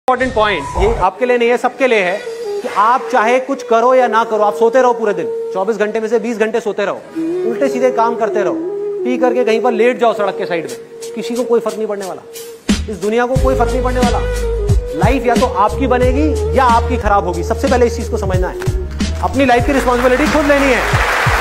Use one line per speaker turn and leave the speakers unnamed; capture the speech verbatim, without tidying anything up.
Important point ये आपके लिए नहीं है, सबके लिए है कि आप चाहे कुछ करो या ना करो, आप सोते रहो पूरे दिन, चौबीस घंटे में से बीस घंटे सोते रहो, उल्टे सीधे काम करते रहो, पी करके कहीं पर लेट जाओ सड़क के साइड में, किसी को कोई फर्क नहीं पड़ने वाला, इस दुनिया को कोई फर्क नहीं पड़ने वाला। लाइफ या तो आपकी बनेगी या आपकी खराब होगी। सबसे पहले इस चीज को समझना है, अपनी लाइफ की रिस्पॉन्सिबिलिटी खुद लेनी है।